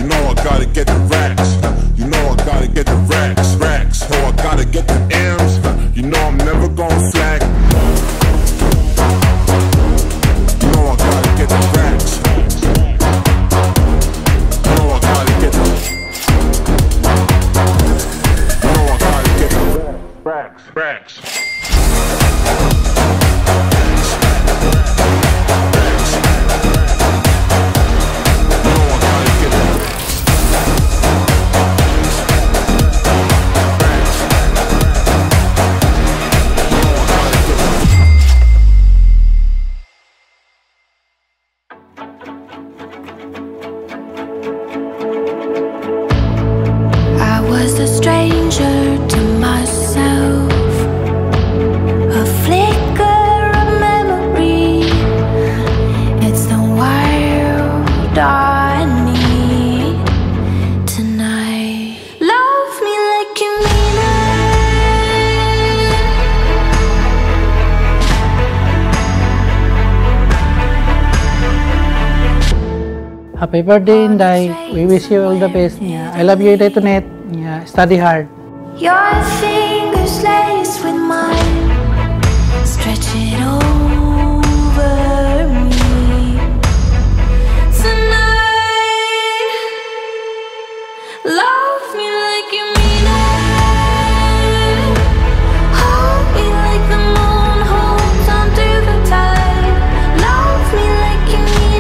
You know I gotta get the racks. You know I gotta get the racks, racks. Oh, I gotta get the M's. You know I'm never gonna slack. You know I gotta get the racks. You know I gotta get the. You know I gotta get the racks, racks. Was a stranger to myself, a flicker of memory. It's the wild I need tonight. Love me like you mean it. Happy birthday, Inday. We wish you all the best. Yeah. I love you, Inday Tonet. Yeah, study hard. Your fingers laced with mine, stretch it over me tonight. Love me like you mean it. Hold me like the moon holds onto the tide. Love me like you mean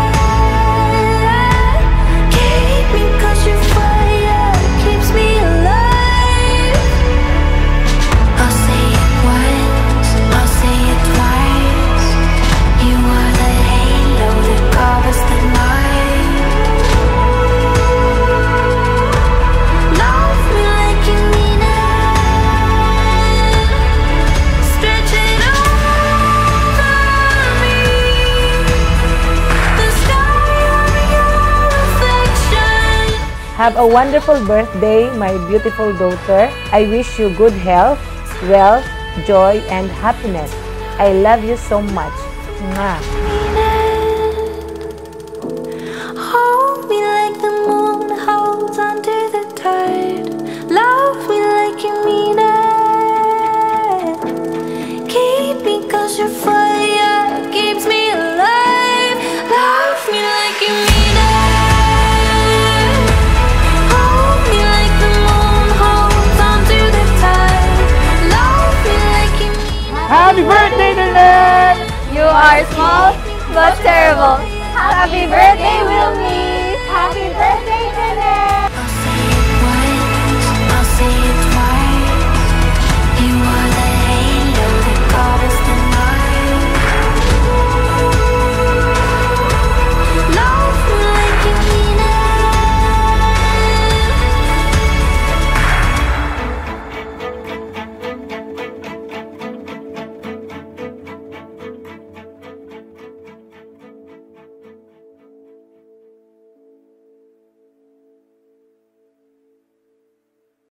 it. Keep me 'cause you're fire keeps me alive. I'll say it once, I'll say it twice. You are the halo that covers the night. Love me like you mean it. Stretch it over me. The sky of your reflection. Have a wonderful birthday, my beautiful daughter. I wish you good health, wealth, joy, and happiness. I love you so much. Mwah. Hold me like the moon holds onto the tide. Love me like you mean it. Keep me 'cause your fire keeps me alive. Love me like you mean it. Hold me like the moon holds onto the tide. Love me like you mean it. Happy birthday, Tonet! You are small but terrible. Happy birthday, Wilmy! Happy birthday, Tonet!